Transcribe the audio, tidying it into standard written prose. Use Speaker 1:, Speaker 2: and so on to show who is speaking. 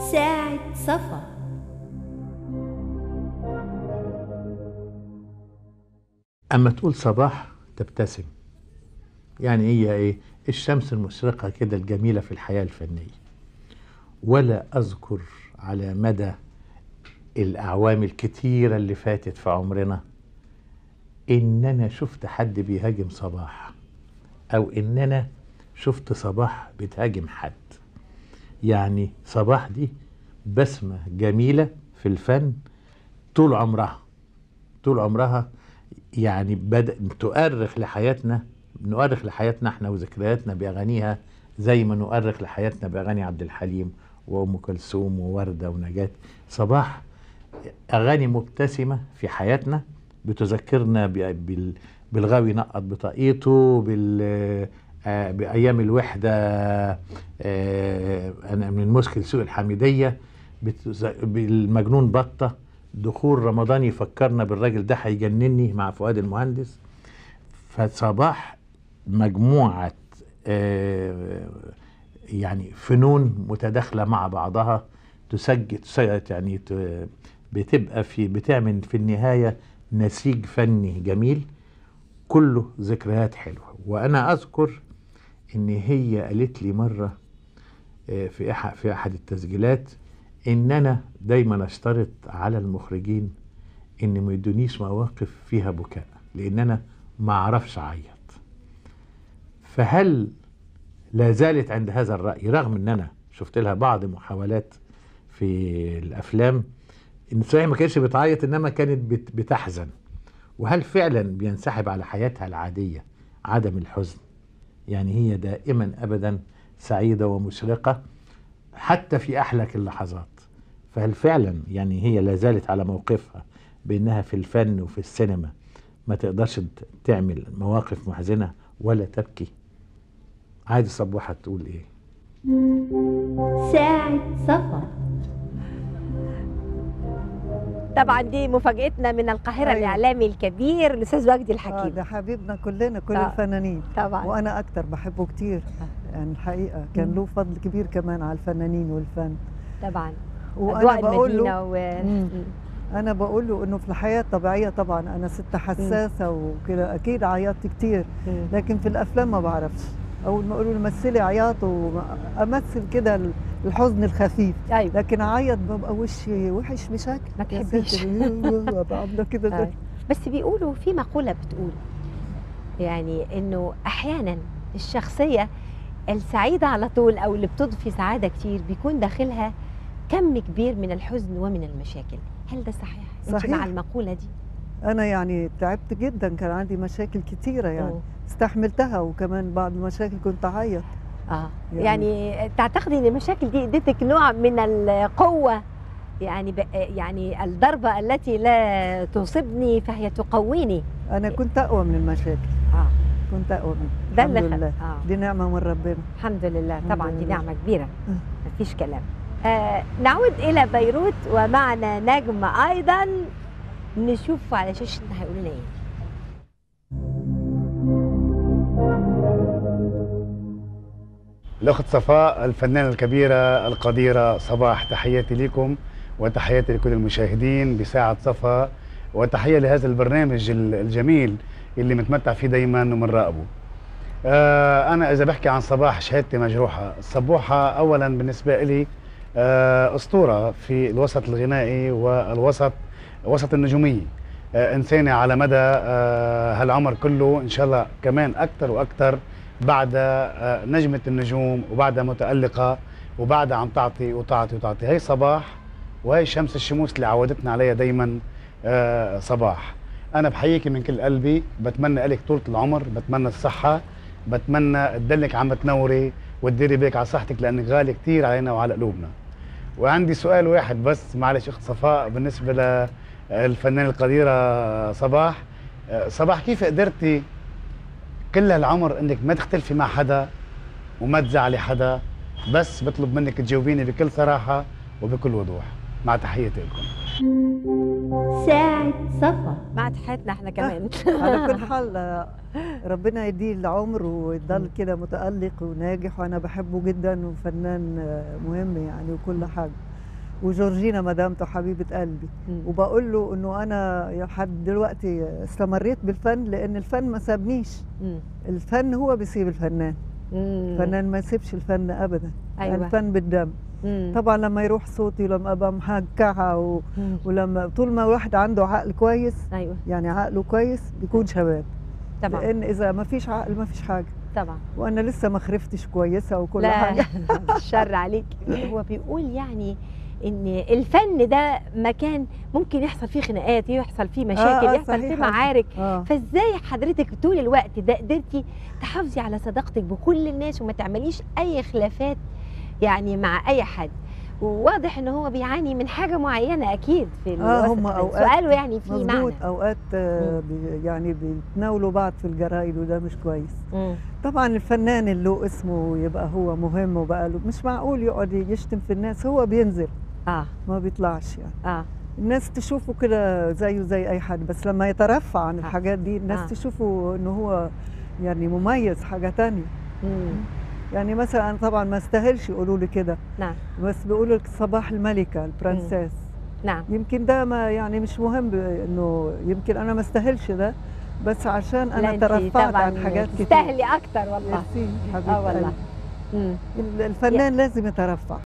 Speaker 1: ساعة صفا.
Speaker 2: أما تقول صباح تبتسم، يعني هي إيه؟ الشمس المشرقة كده الجميلة في الحياة الفنية. ولا أذكر على مدى الأعوام الكتيرة اللي فاتت في عمرنا إن أنا شفت حد بيهاجم صباح، أو إن أنا شفت صباح بتهاجم حد. يعني صباح دي بسمة جميلة في الفن طول عمرها، طول عمرها. يعني بدأ نؤرخ لحياتنا احنا وذكرياتنا بأغانيها، زي ما نؤرخ لحياتنا بأغاني عبد الحليم وأم كلثوم ووردة ونجاة. صباح أغاني مبتسمة في حياتنا بتذكرنا بالغاوي نقط بطاقيته، بأيام الوحدة، أنا من المشكل سوق الحميدية، بالمجنون بطة، دخول رمضان يفكرنا بالراجل ده هيجنني مع فؤاد المهندس. فصباح مجموعة يعني فنون متداخلة مع بعضها تسجل يعني بتعمل في النهاية نسيج فني جميل كله ذكريات حلوة. وأنا أذكر إن هي قالت لي مرة في أحد التسجيلات إن أنا دايما أشترط على المخرجين إن ما يدونيش مواقف فيها بكاء، لأن أنا ما أعرفش أعيط. فهل لا زالت عند هذا الرأي، رغم إن أنا شفت لها بعض محاولات في الأفلام إن صحيح ما كانتش بتعيط إنما كانت بتحزن؟ وهل فعلا بينسحب على حياتها العادية عدم الحزن؟ يعني هي دائما أبدا سعيدة ومشرقة حتى في أحلك اللحظات. فهل فعلا يعني هي لا زالت على موقفها بأنها في الفن وفي السينما ما تقدرش تعمل مواقف محزنة ولا تبكي؟ عادي صبوحة تقول إيه؟
Speaker 1: ساعة صفا.
Speaker 3: طبعا دي مفاجأتنا من القاهرة.
Speaker 4: أيوة.
Speaker 3: الإعلامي الكبير الأستاذ وجدي الحكيم.
Speaker 4: ده حبيبنا كلنا، كل الفنانين
Speaker 3: طبعا،
Speaker 4: وأنا أكتر بحبه كتير. يعني الحقيقة كان له فضل كبير كمان على الفنانين والفن
Speaker 3: طبعا.
Speaker 4: وأنا بقول
Speaker 3: له
Speaker 4: أنا بقول له إنه في الحياة الطبيعية طبعا أنا ست حساسة وكده أكيد عيطت كتير، لكن في الأفلام ما بعرفش. أول ما يقولوا لي مثلي عياط وأمثل كده الحزن الخفيف.
Speaker 3: أيوة.
Speaker 4: لكن أعيط ببقى وشي وحش بشكل
Speaker 3: ما تحبيش.
Speaker 4: ببقى عاملة كده.
Speaker 3: بس بيقولوا في مقولة بتقول يعني إنه أحيانا الشخصية السعيدة على طول أو اللي بتضفي سعادة كتير بيكون داخلها كم كبير من الحزن ومن المشاكل. هل ده صحيح؟
Speaker 4: صحيح.
Speaker 3: أنت مع المقولة دي؟
Speaker 4: أنا يعني تعبت جدا، كان عندي مشاكل كتيرة يعني استحملتها، وكمان بعض المشاكل كنت أعيط.
Speaker 3: يعني تعتقدي إن المشاكل دي ادتك نوع من القوة؟ يعني الضربة التي لا تصيبني فهي تقويني.
Speaker 4: أنا كنت أقوى من المشاكل. كنت أقوى من
Speaker 3: الحمد
Speaker 4: لله. دي نعمة من ربنا.
Speaker 3: الحمد لله. طبعا دي نعمة كبيرة، مفيش كلام. نعود إلى بيروت ومعنا نجم أيضا نشوف على شاشتنا هيقول لنا إيه.
Speaker 5: الأخت صفاء الفنانة الكبيرة القديرة صباح، تحياتي لكم وتحياتي لكل المشاهدين بساعة صفا، وتحية لهذا البرنامج الجميل اللي متمتع فيه دايما ومنراقبه. أنا إذا بحكي عن صباح شهادتي مجروحة. صبوحة أولا بالنسبة لي أسطورة في الوسط الغنائي وسط النجومية. إنسانة على مدى هالعمر كله، إن شاء الله كمان أكثر وأكثر، بعد نجمة النجوم وبعد متألقة وبعد عم تعطي وتعطي وتعطي. هي صباح وهي شمس الشموس اللي عودتنا عليها دايما. صباح أنا بحييكي من كل قلبي، بتمنى لك طولة العمر، بتمنى الصحة، بتمنى تدلك عم تنوري وتديري بالك على صحتك لأنك غالي كثير علينا وعلى قلوبنا. وعندي سؤال واحد بس، معلش أخت صفاء، بالنسبة للفنانة القديرة صباح. صباح كيف قدرتي كل هالعمر انك ما تختلفي مع حدا وما تزعلي حدا؟ بس بطلب منك تجاوبيني بكل صراحة وبكل وضوح، مع تحياتي لكم.
Speaker 1: ساعة صفا.
Speaker 3: مع تحياتنا احنا كمان.
Speaker 4: على كل حال ربنا يديه العمر ويضل كده متألق وناجح، وانا بحبه جدا وفنان مهم يعني وكل حاجة. وجورجينا مدامته حبيبه قلبي. وبقول له انه انا لحد دلوقتي استمريت بالفن لان الفن ما سابنيش. الفن هو بيسيب الفنان. الفنان ما يسيبش الفن ابدا.
Speaker 3: أيوة.
Speaker 4: الفن بالدم. طبعا لما يروح صوتي لما ابقى محكعه ولما طول ما الواحد عنده عقل كويس.
Speaker 3: ايوه
Speaker 4: يعني عقله كويس بيكون شباب.
Speaker 3: طبعا.
Speaker 4: لان اذا ما فيش عقل ما فيش حاجه.
Speaker 3: طبعا.
Speaker 4: وانا لسه ما خرفتش كويسه وكل
Speaker 3: لا
Speaker 4: حاجه.
Speaker 3: الشر عليك. هو بيقول يعني ان الفن ده مكان ممكن يحصل فيه خناقات، يحصل فيه مشاكل، يحصل فيه معارك. فازاي حضرتك طول الوقت ده قدرتي تحافظي على صداقتك بكل الناس وما تعمليش اي خلافات يعني مع اي حد؟ وواضح ان هو بيعاني من حاجه معينه اكيد في
Speaker 4: هم اوقات
Speaker 3: سؤاله يعني في معنى.
Speaker 4: اوقات يعني بيتناولوا بعض في الجرايد وده مش كويس. طبعا الفنان اللي له اسمه يبقى هو مهم وبقى له مش معقول يقعد يشتم في الناس. هو بينزل ما بيطلعش يعني. الناس تشوفه كده زيه زي اي حد، بس لما يترفع عن الحاجات دي الناس تشوفه انه هو يعني مميز حاجه تانية. يعني مثلا طبعا ما استاهلش يقولوا لي كده.
Speaker 3: نعم.
Speaker 4: بس بيقولوا لك صباح الملكه البرنسيس.
Speaker 3: نعم.
Speaker 4: يمكن ده ما يعني مش مهم انه يمكن انا ما استاهلش ده، بس عشان انا ترفعت عن حاجات كتير.
Speaker 3: تستاهلي اكتر والله.
Speaker 4: حبيبتي.
Speaker 3: والله.
Speaker 4: الفنان لازم يترفع.